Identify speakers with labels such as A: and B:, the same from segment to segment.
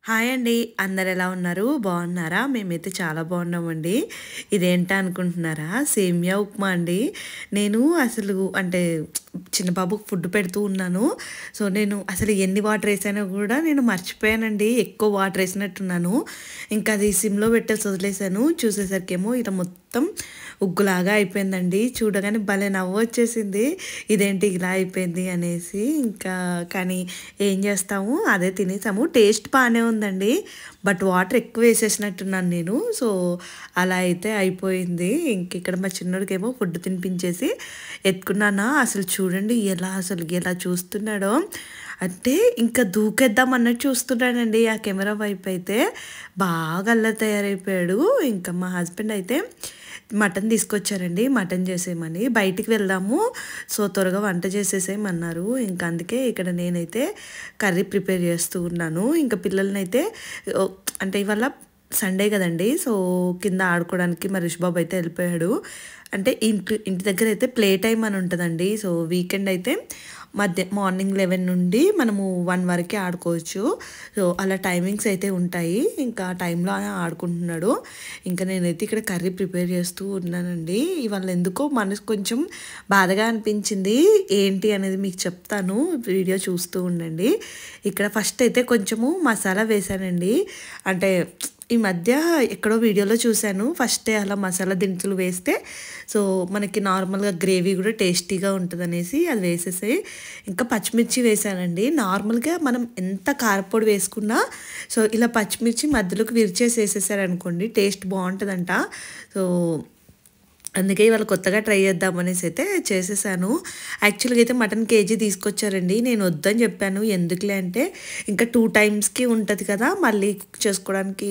A: Hi అండి. అందరు ఎలా ఉన్నారు? బాగున్నారా? మేమైతే చాలా బాగున్నామండి. ఇదేంటా అనుకుంటున్నారా? సేమియా ఉప్మా అండి. నేను అసలు అంటే చిన్న బాబుకి ఫుడ్ పెడుతూ ఉన్నాను. సో, నేను అసలు ఎన్ని వాటర్ ఏసానో కూడా నేను మర్చిపోయానండి. ఎక్కువ వాటర్ ఏసినట్టున్నాను. ఇంకా అది సిమ్‌లో పెట్టేసి వదిలేసాను. చూసేసరికేమో ఇలా మొత్తం ఉగ్గులాగా అయిపోయిందండి. చూడగానే భలే నవ్వొచ్చేసింది. ఇదేంటి ఇలా అయిపోయింది అనేసి. ఇంకా కానీ ఏం చేస్తాము, అదే తినేసాము. టేస్ట్ బాగానే ఉందండి. బట్ వాటర్ ఎక్కువ వేసేసినట్టున్నాను నేను. సో, అలా అయితే అయిపోయింది. ఇంక ఇక్కడ మా చిన్నోడికేమో ఫుడ్ తినిపించేసి ఎత్తుకున్నానా, అసలు చూడండి ఎలా చూస్తున్నాడో. అంటే ఇంకా దూకేద్దాం అన్నట్టు చూస్తున్నాడండి. ఆ కెమెరా వైపు అయితే బాగా అల్లరి తయారైపోయాడు. ఇంకా మా హస్బెండ్ అయితే మటన్ తీసుకొచ్చారండి. మటన్ చేసేయమని. బయటికి వెళ్దాము, సో త్వరగా వంట చేసేసేయమన్నారు. ఇంకా అందుకే ఇక్కడ నేనైతే కర్రీ ప్రిపేర్ చేస్తూ ఉన్నాను. ఇంకా పిల్లలనైతే అంటే ఇవాళ సండే కదండి. సో కింద ఆడుకోవడానికి మా రిష్ బాబు అయితే వెళ్ళిపోయాడు. అంటే ఇంటి దగ్గర అయితే ప్లే టైం అని ఉంటుందండి. సో వీకెండ్ అయితే మార్నింగ్ 11 నుండి మనము 1 వరకే ఆడుకోవచ్చు. సో అలా టైమింగ్స్ అయితే ఉంటాయి. ఇంకా టైంలో ఆడుకుంటున్నాడు. ఇంకా నేనైతే ఇక్కడ కర్రీ ప్రిపేర్ చేస్తూ ఉన్నానండి. ఇవాళ ఎందుకో మనసు కొంచెం బాధగా అనిపించింది. ఏంటి అనేది మీకు చెప్తాను, వీడియో చూస్తూ ఉండండి. ఇక్కడ ఫస్ట్ అయితే కొంచెము మసాలా వేసానండి. అంటే ఈ మధ్య ఎక్కడో వీడియోలో చూశాను, ఫస్టే అలా మసాలా దినుసులు వేస్తే సో మనకి నార్మల్గా గ్రేవీ కూడా టేస్టీగా ఉంటుంది అనేసి అది వేసేసి ఇంకా పచ్చిమిర్చి వేసానండి. నార్మల్గా మనం ఎంత కారపొడి వేసుకున్నా సో ఇలా పచ్చిమిర్చి మధ్యలోకి విరిచేసి వేసేసారనుకోండి టేస్ట్ బాగుంటుందంట. సో అందుకే ఇవాళ కొత్తగా ట్రై చేద్దామనేసి అయితే చేసేసాను. యాక్చువల్గా అయితే మటన్ కేజీ తీసుకొచ్చారండి. నేను వద్దని చెప్పాను. ఎందుకులే అంటే ఇంకా 2 టైమ్స్కి ఉంటుంది కదా, మళ్ళీ కుక్ చేసుకోవడానికి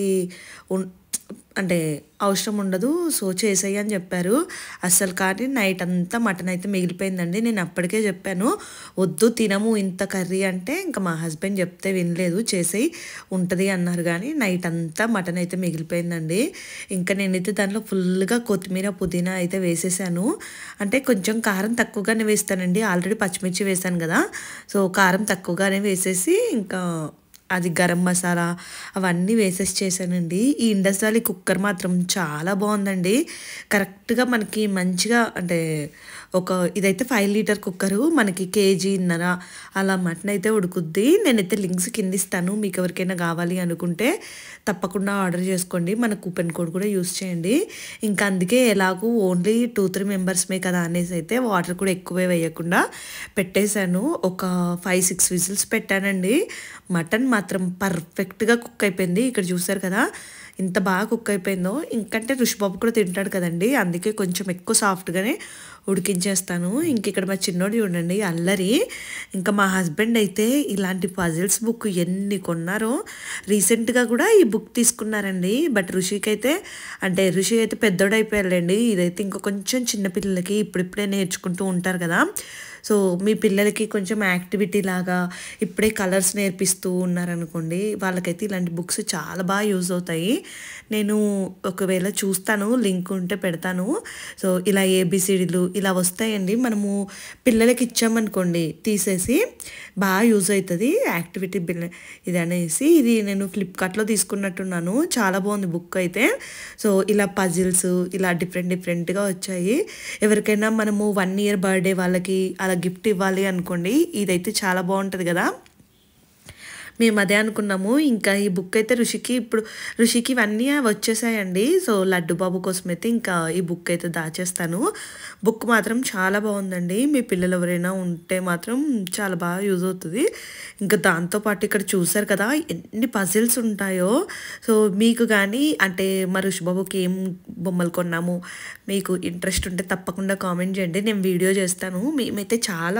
A: అంటే అవసరం ఉండదు, సో చేసేయి అని చెప్పారు. అస్సలు కానీ నైట్ అంతా మటన్ అయితే మిగిలిపోయిందండి. నేను అప్పటికే చెప్పాను వద్దు తినము ఇంత కర్రీ అంటే, ఇంకా మా హస్బెండ్ చెప్తే వినలేదు, చేసేయి ఉంటుంది అన్నారు. కానీ నైట్ అంతా మటన్ అయితే మిగిలిపోయిందండి. ఇంకా నేనైతే దాంట్లో ఫుల్గా కొత్తిమీర పుదీనా అయితే వేసేసాను. అంటే కొంచెం కారం తక్కువగానే వేస్తానండి, ఆల్రెడీ పచ్చిమిర్చి వేసాను కదా. సో కారం తక్కువగానే వేసేసి ఇంకా అది గరం మసాలా అవన్నీ వేసేసి చేశానండి. ఈ ఇండస్ వ్యాలీ కుక్కర్ మాత్రం చాలా బాగుందండి. కరెక్ట్గా మనకి మంచిగా అంటే ఇదైతే 5 లీటర్ కుక్కరు, మనకి కేజీన్నర అలా మటన్ అయితే ఉడుకుద్ది. నేనైతే లింక్స్ కింద ఇస్తాను, మీకు ఎవరికైనా కావాలి అనుకుంటే తప్పకుండా ఆర్డర్ చేసుకోండి. మన కూపన్ కోడ్ కూడా యూస్ చేయండి. ఇంకా అందుకే ఎలాగూ ఓన్లీ 2-3 మెంబర్స్మే కదా అనేసి అయితే వాటర్ కూడా ఎక్కువే వేయకుండా పెట్టేశాను. ఒక 5-6 విజిల్స్ పెట్టానండి. మటన్ మాత్రం పర్ఫెక్ట్గా కుక్ అయిపోయింది. ఇక్కడ చూసారు కదా ఇంత బాగా కుక్ అయిపోయిందో. ఇంకంటే రుషిబాబు కూడా తింటాడు కదండి, అందుకే కొంచెం ఎక్కువ సాఫ్ట్గానే ఉడికించేస్తాను. ఇంక ఇక్కడ మా చిన్నోడు చూడండి అల్లరి. ఇంకా మా హస్బెండ్ అయితే ఇలాంటి పజిల్స్ బుక్ ఎన్ని కొన్నారో. రీసెంట్గా కూడా ఈ బుక్ తీసుకున్నారండి. బట్ ఋషి అయితే పెద్దోడైపోయాడండి. ఇదైతే ఇంకా కొంచెం చిన్నపిల్లలకి ఇప్పుడిప్పుడే నేర్చుకుంటూ ఉంటారు కదా. సో మీ పిల్లలకి కొంచెం యాక్టివిటీ లాగా ఇప్పుడే కలర్స్ నేర్పిస్తూ ఉన్నారనుకోండి, వాళ్ళకైతే ఇలాంటి బుక్స్ చాలా బాగా యూజ్ అవుతాయి. నేను ఒకవేళ చూస్తాను, లింక్ ఉంటే పెడతాను. సో ఇలా ఏబిసిడీలు ఇలా వస్తాయండి. మనము పిల్లలకి ఇచ్చామనుకోండి తీసేసి బాగా యూజ్ అవుతుంది యాక్టివిటీ ఇది అనేసి. ఇది నేను ఫ్లిప్కార్ట్లో తీసుకున్నట్టున్నాను. చాలా బాగుంది బుక్ అయితే. సో ఇలా పజిల్స్ ఇలా డిఫరెంట్గా వచ్చాయి. ఎవరికైనా మనము 1 ఇయర్ బర్త్డే వాళ్ళకి అలా గిఫ్ట్ ఇవ్వాలి అనుకోండి, ఇదైతే చాలా బాగుంటుంది కదా. మేము అదే అనుకున్నాము. ఇంకా ఈ బుక్ అయితే ఋషికి ఇవన్నీ వచ్చేసాయండి. సో లడ్డు బాబు కోసం అయితే ఇంకా ఈ బుక్ అయితే దాచేస్తాను. బుక్ మాత్రం చాలా బాగుందండి. మీ పిల్లలు ఎవరైనా ఉంటే మాత్రం చాలా బాగా యూజ్ అవుతుంది. ఇంకా దాంతోపాటు ఇక్కడ చూసారు కదా ఎన్ని పజిల్స్ ఉంటాయో. సో మీకు కానీ అంటే మా ఋషిబాబుకి ఏం బొమ్మలు కొన్నాము మీకు ఇంట్రెస్ట్ ఉంటే తప్పకుండా కామెంట్ చేయండి, నేను వీడియో చేస్తాను. మేమైతే చాలా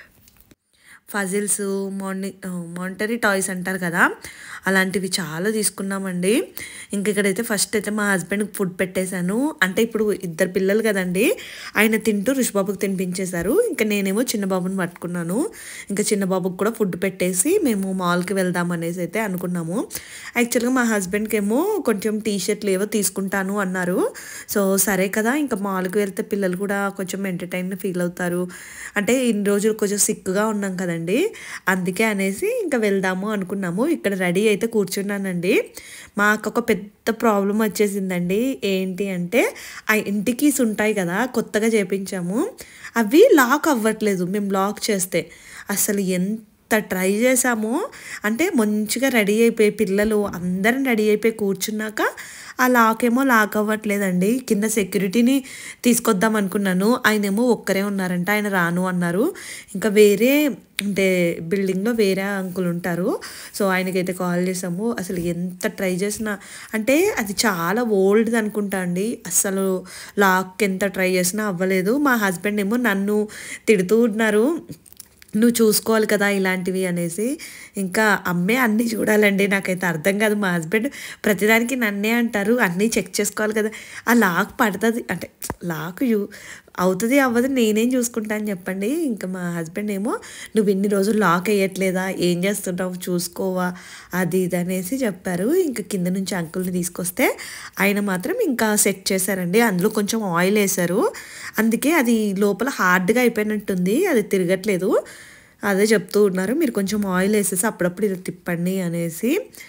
A: ఫజిల్స్ మానిటరీ టాయ్స్ అంటారు కదా, అలాంటివి చాలా తీసుకున్నామండి. ఇంక ఇక్కడైతే ఫస్ట్ అయితే మా హస్బెండ్కి ఫుడ్ పెట్టేశాను. అంటే ఇప్పుడు 2 పిల్లలు కదండి, ఆయన తింటూ ఋషిబాబుకి తినిపించేశారు. ఇంకా నేనేమో చిన్న బాబుని పట్టుకున్నాను. ఇంకా చిన్న బాబుకి కూడా ఫుడ్ పెట్టేసి మేము మాల్కి వెళ్దాం అనేసి అయితే అనుకున్నాము. యాక్చువల్గా మా హస్బెండ్కి ఏమో కొంచెం టీషర్ట్లు ఏవో తీసుకుంటాను అన్నారు. సో సరే కదా, ఇంకా మాల్కి వెళ్తే పిల్లలు కూడా కొంచెం ఎంటర్టైన్ ఫీల్ అవుతారు. అంటే ఇన్ని రోజులు కొంచెం సిక్గా ఉన్నాం కదండి, కదండీ! అందుకే అనేసి ఇంక వెళ్దాము అనుకున్నాము. ఇక్కడ రెడీ అయితే కూర్చున్నానండి. మాకొక పెద్ద ప్రాబ్లమ్ వచ్చేసిందండి. ఏంటి అంటే, ఆ ఇంటి కీస్ ఉంటాయి కదా! కొత్తగా చేపించాము. అవి లాక్ అవ్వట్లేదు మేము లాక్ చేస్తే. అసలు ఎంత ట్రై చేశామో, అంటే మంచిగా రెడీ అయిపోయి పిల్లలు అందరం రెడీ అయిపోయి కూర్చున్నాక ఆ లాక్ ఏమో లాక్ అవ్వట్లేదండి. కింద సెక్యూరిటీని తీసుకొద్దాం అనుకున్నాను. ఆయనేమో ఒక్కరే ఉన్నారంట. ఆయన రాను అన్నారు. ఇంకా వేరే అంటే బిల్డింగ్‌లో వేరే అంకుల్ ఉంటారు. సో, ఆయనకైతే కాల్ చేసాము. అసలు ఎంత ట్రై చేసినా అంటే అది చాలా ఓల్డ్‌ది అనుకుంటా అండి. అస్సలు లాక్ ఎంత ట్రై చేసినా అవ్వలేదు. మా హస్బెండ్ ఏమో నన్ను తిడుతూ ఉన్నారు. నువ్వు చూసుకోవాలి కదా ఇలాంటివి అనేసి. ఇంకా అమ్మే అన్నీ చూడాలండి. నాకైతే అర్థం కాదు. మా హస్బెండ్ ప్రతిదానికి నన్నే అంటారు. అన్నీ చెక్ చేసుకోవాలి కదా! ఆ లాక్ పడతది అంటే లాక్ అవుతది, అవ్వదు నేనేం చూసుకుంటాను చెప్పండి. ఇంకా మా హస్బెండ్ ఏమో నువ్వు ఇన్ని రోజులు లాక్ ఎయ్యట్లేదా? ఏం చేస్తుంటావు చూసుకోవా? అది ఇది అనేసి చెప్పారు. ఇంక కింద నుంచి అంకుల్‌ని తీసుకొస్తే ఆయన మాత్రం ఇంకా సెట్ చేశారండి. అందులో కొంచెం ఆయిల్ ఏశారు. అందుకే అది లోపల హార్డ్‌గా అయిపోయినట్టుంది. అది తిరగట్లేదు. అదే చెప్తూ ఉన్నారు. మీరు కొంచెం ఆయిల్ ఏసేసి అప్పుడప్పుడు ఇలా తిప్పండి అనేసి.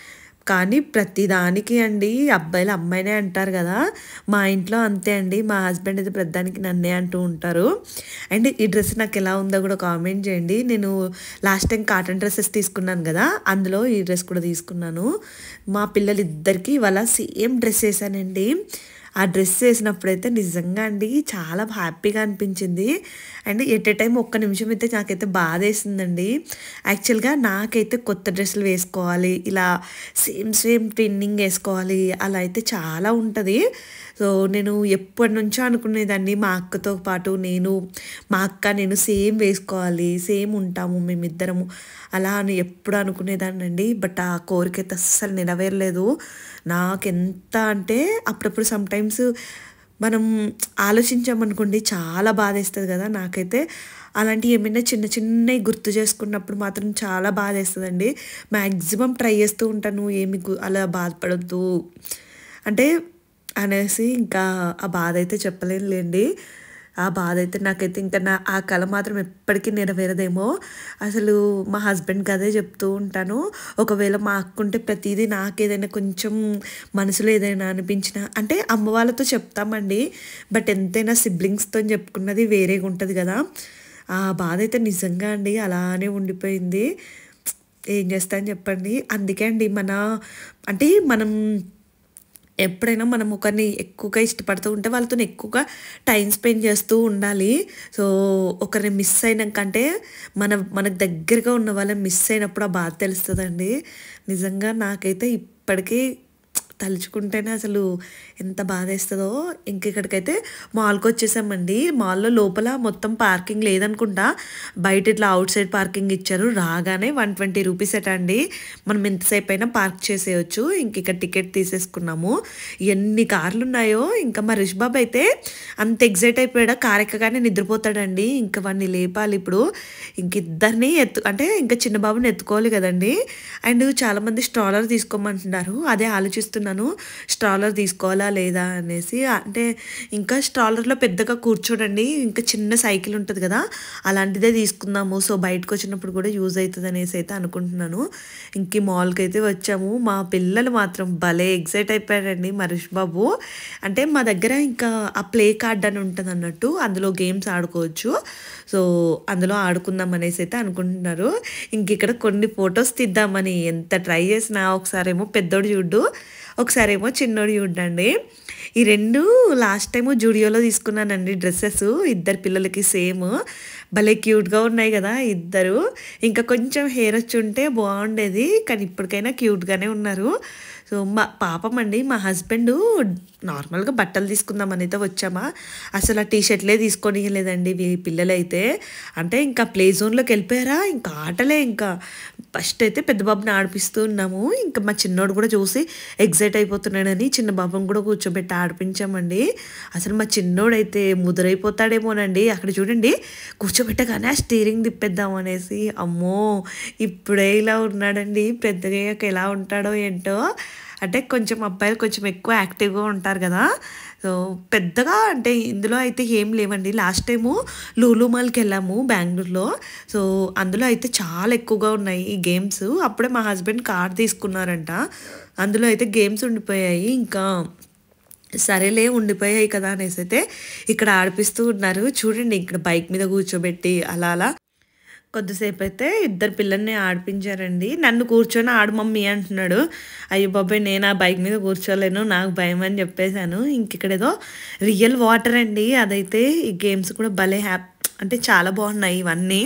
A: కానీ ప్రతిదానికి అండి అబ్బాయిలు అమ్మాయినే అంటారు కదా! మా ఇంట్లో అంతే అండి. మా హస్బెండ్ అయితే ప్రతిదానికి నన్నే అంటూ ఉంటారు. అండ్ ఈ డ్రెస్ నాకెలా ఉందో కూడా కామెంట్ చేయండి. నేను లాస్ట్ టైం కాటన్ డ్రెసెస్ తీసుకున్నాను కదా! అందులో ఈ డ్రెస్ కూడా తీసుకున్నాను. మా పిల్లలిద్దరికీ ఇవాళ సేమ్ డ్రెస్ ఏసానండి. ఆ డ్రెస్ ఏసినప్పుడైతే నిజంగా అండి చాలా హ్యాపీగా అనిపించింది. అండ్ ఎట్ ఎ టైమ్ ఒక్క నిమిషం అయితే నాకైతే బాధేసిందండి. యాక్చువల్‌గా నాకైతే కొత్త డ్రెస్సులు వేసుకోవాలి, ఇలా సేమ్ ట్విన్నింగ్ ఏసుకోవాలి అలా అయితే చాలా ఉంటది. సో, నేను ఎప్పటినుంచో అనుకునేదాన్ని మా అక్కతో పాటు మా అక్క నేను సేమ్ వేసుకోవాలి, సేమ్ ఉంటాము మేమిద్దరము అలా అని ఎప్పుడు అనుకునేదాన్నండి. బట్ ఆ కోరికైతే అస్సలు నెరవేరలేదు. నాకెంత అంటే అప్పుడప్పుడు సమ్‌టైమ్స్ మనం ఆలోచించామనుకోండి చాలా బాధేస్తది కదా! నాకైతే అలాంటివి ఏమైనా చిన్నయి గుర్తు చేసుకున్నప్పుడు మాత్రం చాలా బాధేస్తదండి. మాక్సిమం ట్రై చేస్తూ ఉంటాను ఏమి అలా బాధపడొద్దు అంటే అనేసి. ఇంకా ఆ బాధ అయితే చెప్పలేనులేండి. ఆ బాధ అయితే నాకైతే ఇంకా ఆ కల మాత్రం ఎప్పటికీ నెరవేరదేమో. అసలు మా హస్బెండ్‌కి అదే చెప్తూ ఉంటాను. ఒకవేళ మా అక్క ఉంటే ప్రతీదీ నాకేదైనా కొంచెం మనసులో ఏదైనా అనిపించినా అంటే అమ్మ వాళ్ళతో చెప్తామండి. బట్ ఎంతైనా సిబ్లింగ్స్‌తోని చెప్పుకున్నది వేరేగా ఉంటది కదా! ఆ బాధ అయితే నిజంగా అండి అలానే ఉండిపోయింది. ఏం చేస్తాను చెప్పండి. అందుకే అండి అంటే మనం ఎప్పుడైనా మనం ఒకరిని ఎక్కువగా ఇష్టపడుతూ ఉంటే వాళ్ళతోని ఎక్కువగా టైమ్ స్పెండ్ చేస్తూ ఉండాలి. సో, ఒకరిని మిస్ అయినంకంటే మనకు దగ్గరగా ఉన్న వాళ్ళని మిస్ అయినప్పుడు ఆ బాధ తెలుస్తదండి. నిజంగా నాకైతే ఇప్పటికీ తలుచుకుంటేనే అసలు ఎంత బాధేస్తదో. ఇక్కడికైతే మాల్‌కొచ్చేసామండి. మాల్‌లో లోపల మొత్తం పార్కింగ్ లేదనుకుంటా. బయట ఇట్లా ఔట్ సైడ్ పార్కింగ్ ఇచ్చారు. రాగానే 120 రూపీస్ అట అండి. మనం ఎంతసేపైనా పార్క్ చేసేయొచ్చు. ఇక్కడ టికెట్ తీసేసుకున్నాము. ఎన్ని కార్లున్నాయో ఇంకా మా రిష్ బాబు అయితే అంత ఎక్సైట్ అయిపోయాడు. కార్ ఎక్కగానే నిద్రపోతాడండి. ఇంక వాడిని లేపాలి ఇప్పుడు. ఇద్దరిని అంటే ఇంకా చిన్న బాబుని ఎత్తుకోవాలి కదండీ! అండ్ చాలామంది స్ట్రాలర్ తీసుకోమంటున్నారు. అదే ఆలోచిస్తున్నాను. స్ట్రాలర్ తీసుకోవాలా లేదా అనేసి. అంటే ఇంకా స్ట్రాలర్‌లో పెద్దగా కూర్చోడండి. ఇంకా చిన్న సైకిల్ ఉంటది కదా! అలాంటిదే తీసుకుందాము. సో, బయటకొచ్చినప్పుడు కూడా యూజ్ అయితది అనేసి అయితే అనుకుంటున్నాను. ఈ మాల్‌కైతే వచ్చాము. మా పిల్లలు మాత్రం భలే ఎక్సైట్ అయిపోయారండి మా రిష్ బాబు. అంటే మా దగ్గర ఇంకా ఆ ప్లే కార్డ్ అని ఉంటదన్నట్టు. అందులో గేమ్స్ ఆడుకోవచ్చు. సో, అందులో ఆడుకుందాం అనేసి అయితే అనుకుంటున్నారు. ఇక్కడ కొన్ని ఫోటోస్ తీద్దామని ఎంత ట్రై చేసినా ఒకసారేమో పెద్దోడు చూడ్డు, ఒకసారేమో చిన్నోడు చూడ్డండి. ఈ 2 లాస్ట్ టైము జూడియోలో తీసుకున్నానండి డ్రెసెస్. ఇద్దరు పిల్లలకి సేమ్. భలే క్యూట్‌గా ఉన్నాయి కదా ఇద్దరు. ఇంకా కొంచెం హెయిర్ వచ్చుంటే బాగుండేది. కానీ ఇప్పటికైనా క్యూట్‌గానే ఉన్నారు. సో, పాపం అండి మా హస్బెండు నార్మల్‌గా బట్టలు తీసుకుందామని అయితే వచ్చామా, అసలు ఆ టీ షర్ట్‌లే తీసుకోనియలేదండి పిల్లలైతే. అంటే ఇంకా ప్లే జోన్‌లోకి వెళ్ళిపోయారా, ఇంకా ఆటలే ఇంకా. ఫస్ట్ అయితే పెద్ద బాబుని ఆడిపిస్తూ ఉన్నాము. ఇంకా మా చిన్నోడు కూడా చూసి ఎక్సైట్ అయిపోతున్నాడని చిన్న బాబుని కూడా కూర్చోబెట్టి ఆడిపించామండి. అసలు మా చిన్నోడైతే ముదురైపోతాడేమోనండి. అక్కడ చూడండి కూర్చోబెట్టగానే ఆ స్టీరింగ్ తిప్పేద్దాం అనేసి. అమ్మో! ఇప్పుడే ఇలా ఉన్నాడండి. పెద్దగయ్యాక ఎలా ఉంటాడో ఏంటో. అంటే కొంచెం అబ్బాయిలు కొంచెం ఎక్కువ యాక్టివ్‌గా ఉంటారు గదా! సో, పెద్దగా అంటే ఇందులో అయితే ఏం లేవండి. లాస్ట్ టైము లూలు మాల్‌కెళ్ళాము బెంగుళూరులో. సో, అందులో అయితే చాలా ఎక్కువగా ఉన్నాయి ఈ గేమ్స్. అప్పుడే మా హస్బెండ్ కార్ తీసుకున్నారంట. అందులో అయితే గేమ్స్ ఉండిపోయాయి. ఇంకా సరేలే ఉండిపోయాయి కదా అనేసైతే ఇక్కడ ఆడిపిస్తూ ఉన్నారు. చూడండి ఇక్కడ బైక్ మీద కూర్చోబెట్టి అలా అలా కొద్దిసేపైతే ఇద్దరు పిల్లల్ని ఆడిపించారండి. నన్ను కూర్చొని ఆడు మమ్మీ అంటున్నాడు. అయ్య బాబోయ్! నేను ఆ బైక్ మీద కూర్చోలేను. నాకు భయం అని చెప్పేసాను. ఇంకిక్కడేదో రియల్ వాటర్ అండి. అదైతే ఈ గేమ్స్ కూడా భలే అంటే చాలా బాగున్నాయి ఇవన్నీ.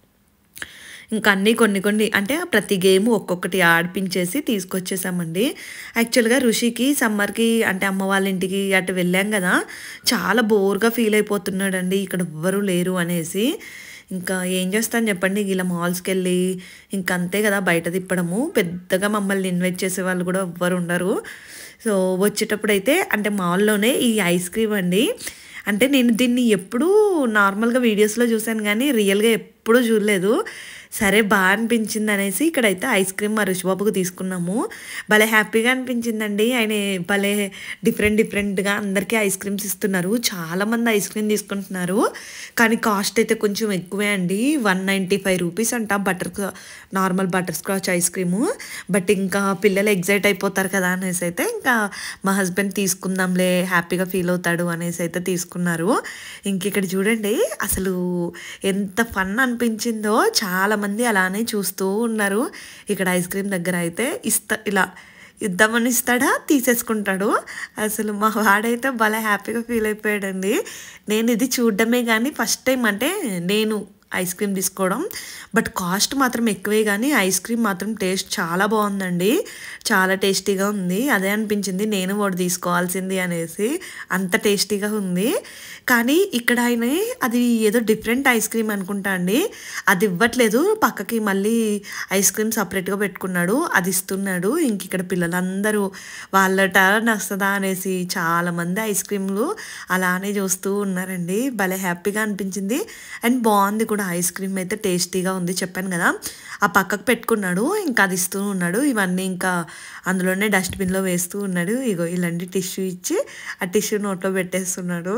A: ఇంకా అన్నీ కొన్ని కొన్ని అంటే ప్రతి గేమ్ ఒక్కొక్కటి ఆడిపించేసి తీసుకొచ్చేసామండి. యాక్చువల్‌గా రుషికి సమ్మర్‌కి అంటే అమ్మ వాళ్ళ ఇంటికి అటు వెళ్ళాం కదా! చాలా బోర్‌గా ఫీల్ అయిపోతున్నాడండి. ఇక్కడ ఎవ్వరు లేరు అనేసి. ఇంకా ఏం చేస్తాను చెప్పండి ఇలా మాల్స్‌కెళ్ళి ఇంక అంతే కదా బయట తిప్పడము. పెద్దగా మమ్మల్ని ఇన్వైట్ చేసేవాళ్ళు కూడా ఎవ్వరు ఉండరు. సో, వచ్చేటప్పుడైతే అంటే మాల్‌లోనే ఈ ఐస్ క్రీమ్ అండి. అంటే నేను దీన్ని ఎప్పుడూ నార్మల్‌గా వీడియోస్‌లో చూసాను గానీ రియల్‌గా ఎప్పుడూ చూడలేదు. సరే అనిపించిందనేసి ఇక్కడైతే ఐస్ క్రీమ్ మా రుషిబాబుకి తీసుకున్నాము. భలే హ్యాపీగా అనిపించిందండి. ఆయన భలే డిఫరెంట్‌గా అందరికీ ఐస్ క్రీమ్స్ ఇస్తున్నారు. చాలామంది ఐస్ క్రీమ్ తీసుకుంటున్నారు. కానీ కాస్ట్ అయితే కొంచెం ఎక్కువే అండి. ₹195 అంట normal butterscotch ice cream. But ఇంకా పిల్లలు ఎక్సైట్ అయిపోతారు కదా అనేసి అయితే ఇంకా మా హస్బెండ్ తీసుకుందాంలే హ్యాపీగా ఫీల్ అవుతాడు అనేసి అయితే తీసుకున్నారు. ఇంకిక్కడ చూడండి అసలు ఎంత ఫన్ అనిపించిందో చాలామంది అలానే చూస్తూ ఉన్నారు. ఇక్కడ ఐస్ క్రీమ్ దగ్గర అయితే ఇలా ఇద్దామని ఇస్తాడా తీసేసుకుంటాడు. అసలు మా వాడైతే భలే హ్యాపీగా ఫీల్ అయిపోయాడండి. నేను ఇది చూడడమే కానీ ఫస్ట్ టైం అంటే నేను ఐస్ క్రీమ్ తీసుకోవడం. బట్ కాస్ట్ మాత్రం ఎక్కువే కానీ ఐస్ క్రీమ్ మాత్రం టేస్ట్ చాలా బాగుందండి. చాలా టేస్టీగా ఉంది. అదే అనిపించింది నేను ఒకటి తీసుకోవాల్సింది అనేసి. అంత టేస్టీగా ఉంది. కానీ ఇక్కడ ఆయన అది ఏదో డిఫరెంట్ ఐస్ క్రీమ్ అనుకుంటా అండి. అది ఇవ్వట్లేదు. పక్కకి మళ్ళీ ఐస్ క్రీమ్ సపరేట్‌గా పెట్టుకున్నాడు. అది ఇస్తున్నాడు. ఇంక ఇక్కడ పిల్లలందరూ వాళ్ళ టర్న్ వస్తదా అనేసి చాలామంది ఐస్ క్రీమ్‌లు అలానే చూస్తూ ఉన్నారండి. భలే హ్యాపీగా అనిపించింది. అండ్ బాగుంది కూడా ఐస్ క్రీమ్ అయితే టేస్టీగా ఉంది చెప్పాను కదా! ఆ పక్కకు పెట్టుకున్నాడు. ఇంకా అది ఇస్తూ ఉన్నాడు. ఇవన్నీ ఇంకా అందులోనే డస్ట్‌బిన్‌లో వేస్తూ ఉన్నాడు. ఇగో ఇలాంటి టిష్యూ ఇచ్చి ఆ టిష్యూ నోట్లో పెట్టేస్తున్నాడు.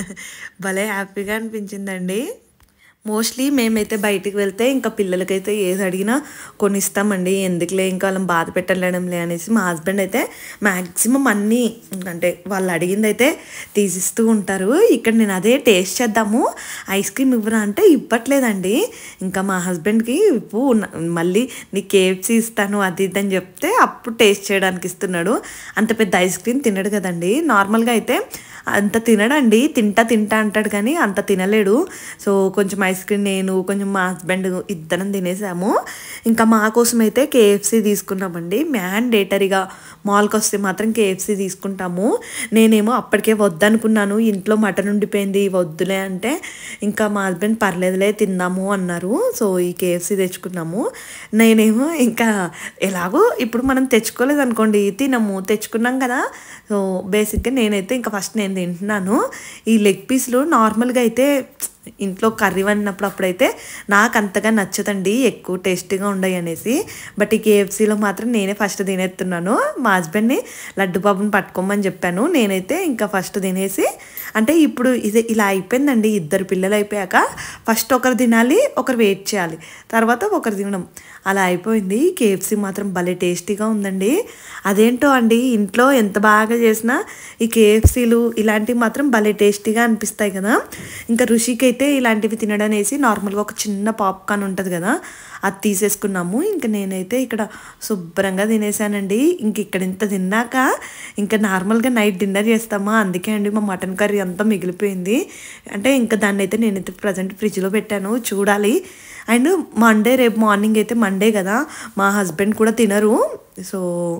A: భలే హ్యాపీగా అనిపించిందండి. మోస్ట్‌లీ మేమైతే బయటికి వెళ్తే ఇంకా పిల్లలకైతే ఏది అడిగినా కొనిస్తామండి. ఎందుకులే ఇంకా వాళ్ళని బాధ పెట్టలేడంలే అనేసి మా హస్బెండ్ అయితే మ్యాక్సిమం అన్నీ అంటే వాళ్ళు అడిగిందైతే తీసిస్తూ ఉంటారు. ఇక్కడ నేను అదే టేస్ట్ చేద్దాము ఐస్ క్రీమ్ ఇవ్వరా అంటే ఇవ్వట్లేదండి. ఇంకా మా హస్బెండ్‌కి మళ్ళీ నీకు కేఎఫ్‌సీ ఇస్తాను అది ఇది అని చెప్తే అప్పుడు టేస్ట్ చేయడానికి ఇస్తున్నాడు. అంత పెద్ద ఐస్ క్రీమ్ తినడు కదండీ. నార్మల్‌గా అయితే అంత తినడండి. తింటా అంటాడు కానీ అంత తినలేడు. సో, కొంచెం ఐస్ క్రీమ్ నేను కొంచెం మా హస్బెండ్ ఇద్దరం తినేసాము. ఇంకా మా కోసం అయితే కేఎఫ్‌సీ తీసుకున్నామండి. మ్యాండేటరీగా మాల్‌కి వస్తే మాత్రం కేఎఫ్‌సీ తీసుకుంటాము. నేనేమో అప్పటికే వద్దనుకున్నాను. ఇంట్లో మటన్ ఉండిపోయింది వద్దులే అంటే ఇంకా మా హస్బెండ్ పర్లేదులే తిందాము అన్నారు. సో, ఈ కేఎఫ్‌సీ తెచ్చుకున్నాము. నేనేమో ఇంకా ఎలాగో ఇప్పుడు మనం తెచ్చుకోలేదనుకోండి తినము. తెచ్చుకున్నాం కదా! సో, బేసిక్‌గా నేనైతే ఇంకా ఫస్ట్ నేను తింటున్నాను. ఈ లెగ్ పీస్‌లు నార్మల్‌గా అయితే ఇంట్లో కర్రీ వండినప్పుడు అప్పుడైతే నాకు అంతగా నచ్చదండి. ఎక్కువ టేస్టీగా ఉండయి అనేసి. బట్ ఈ కేఎఫ్‌సీలో మాత్రం నేనే ఫస్ట్ తినేస్తున్నాను. మా హస్బెండ్‌ని లడ్డు బాబుని పట్టుకోమని చెప్పాను. నేనైతే ఇంకా ఫస్ట్ తినేసి అంటే ఇప్పుడు ఇలా అయిపోయిందండి. ఇద్దరు పిల్లలు అయిపోయాక ఫస్ట్ ఒకరు తినాలి, ఒకరు వెయిట్ చేయాలి. తర్వాత ఒకరు తినడం అలా అయిపోయింది. కేఎఫ్‌సీ మాత్రం భలే టేస్టీగా ఉందండి. అదేంటో అండి ఇంట్లో ఎంత బాగా చేసినా ఈ కేఎఫ్‌సీలు ఇలాంటివి మాత్రం భలే టేస్టీగా అనిపిస్తాయి కదా! ఇంకా రుషికి అయితే ఇలాంటివి తినడనేసి నార్మల్‌గా ఒక చిన్న పాప్కార్న్ ఉంటుంది కదా! అది తీసేసుకున్నాము. ఇంక నేనైతే ఇక్కడ శుభ్రంగా తినేసానండి. ఇంక ఇక్కడ ఇంత తిన్నాక ఇంకా నార్మల్‌గా నైట్ డిన్నర్ చేస్తామా అందుకే అండి మా మటన్ కర్రీ అంతా మిగిలిపోయింది. అంటే ఇంకా దాన్నైతే నేనైతే ప్రజెంట్ ఫ్రిడ్జ్‌లో పెట్టాను చూడాలి. అండ్ రేపు మార్నింగ్ అయితే మండే కదా! మా హస్బెండ్ కూడా తినరు. సో,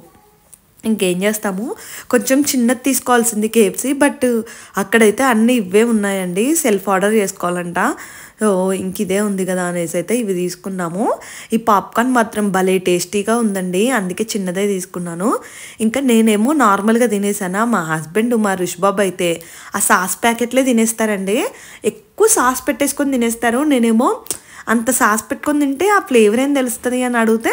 A: ఇంకేం చేస్తాము కొంచెం చిన్నది తీసుకోవాల్సింది కేఎఫ్‌సీ. బట్ అక్కడైతే అన్నీ ఇవే ఉన్నాయండి. Self order చేసుకోవాలంట. సో, ఇంక ఇదే ఉంది కదా అనేసి అయితే ఇవి తీసుకున్నాము. ఈ పాప్కార్న్ మాత్రం భలే టేస్టీగా ఉందండి. అందుకే చిన్నదే తీసుకున్నాను. ఇంకా నేనేమో నార్మల్‌గా తినేసానా మా హస్బెండ్ మా రుషిబాబు అయితే ఆ సాస్ ప్యాకెట్లే తినేస్తారండి. ఎక్కువ సాస్ పెట్టేసుకొని తినేస్తారు. నేనేమో అంత సాస్ పెట్టుకొని తింటే ఆ ఫ్లేవర్ ఏం తెలుస్తుంది అని అడిగితే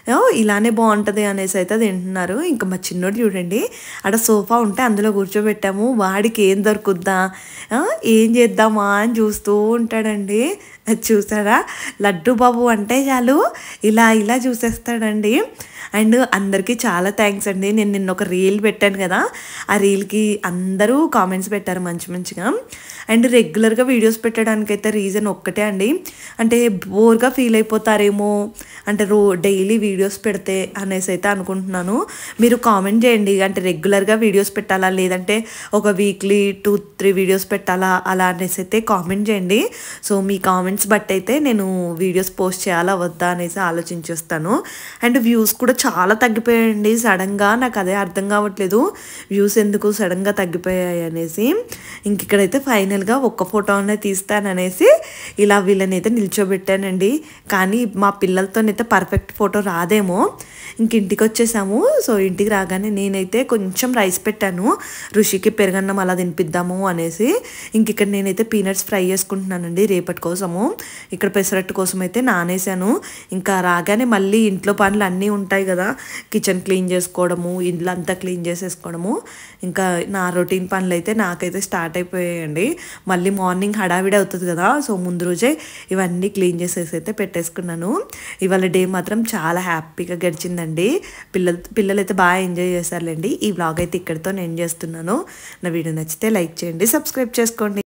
A: ఇలానే బాగుంటుంది అనేసి అయితే తింటున్నారు. ఇంకా మా చిన్నోడు చూడండి, అక్కడ సోఫా ఉంటే అందులో కూర్చోబెట్టాము, వాడికి ఏం దొరుకుద్దా ఏం చేద్దామా అని చూస్తూ ఉంటాడండి. అది చూసారా, లడ్డు బాబు అంటే చాలు ఇలా ఇలా చూసేస్తాడండి. అండ్ అందరికీ చాలా థ్యాంక్స్ అండి. నేను నిన్న ఒక రీల్ పెట్టాను కదా, ఆ రీల్కి అందరూ కామెంట్స్ పెట్టారు మంచి మంచిగా. అండ్ రెగ్యులర్గా వీడియోస్ పెట్టడానికైతే రీజన్ ఒక్కటే అండి, అంటే బోర్గా ఫీల్ అయిపోతారేమో అంటే డైలీ వీడియోస్ పెడితే అనేసి అయితే అనుకుంటున్నాను. మీరు కామెంట్ చేయండి, అంటే రెగ్యులర్గా వీడియోస్ పెట్టాలా లేదంటే ఒక వీక్లీ 2-3 వీడియోస్ పెట్టాలా అలా అనేసి అయితే కామెంట్ చేయండి. సో మీ కామెంట్స్ బట్టి అయితే నేను వీడియోస్ పోస్ట్ చేయాలా వద్దా అనేసి ఆలోచించేస్తాను. అండ్ వ్యూస్ కూడా చాలా తగ్గిపోయాయండి సడన్గా, నాకు అదే అర్థం కావట్లేదు వ్యూస్ ఎందుకు సడన్గా తగ్గిపోయాయి అనేసి. ఇంక ఇక్కడైతే ఫైనల్గా ఒక్క ఫోటో అనేది తీస్తాననేసి ఇలా వీళ్ళనైతే నిల్చోబెట్టానండి. కానీ మా పిల్లలతోనైతే పర్ఫెక్ట్ ఫోటో రాదేమో. ఇంక ఇంటికి వచ్చేసాము. సో ఇంటికి రాగానే నేనైతే కొంచెం రైస్ పెట్టాను, ఋషికి పెరుగన్నం అలా తినిపిద్దాము అనేసి. ఇంక ఇక్కడ నేనైతే పీనట్స్ ఫ్రై చేసుకుంటున్నానండి రేపటి కోసము. ఇక్కడ పెసరట్టు కోసం అయితే నానేసాను. ఇంకా రాగానే మళ్ళీ ఇంట్లో పనులు అన్నీ ఉంటాయి కదా, కిచెన్ క్లీన్ చేసుకోవడము, ఇల్లు అంతా క్లీన్ చేసేసుకోవడము, ఇంకా నా రొటీన్ పనులు అయితే నాకైతే స్టార్ట్ అయిపోయాయండి. మళ్ళీ మార్నింగ్ హడావిడి అవుతుంది కదా, సో ముందు రోజే ఇవన్నీ క్లీన్ చేసేసి అయితే పెట్టేసుకున్నాను. ఇవాళ డే మాత్రం చాలా హ్యాపీగా గడిచిందండి. పిల్లలు అయితే బాగా ఎంజాయ్ చేశారులేండి. ఈ వ్లాగ్ అయితే ఇక్కడితో నేను చేస్తున్నాను. నా వీడియో నచ్చితే లైక్ చేయండి, సబ్స్క్రైబ్ చేసుకోండి.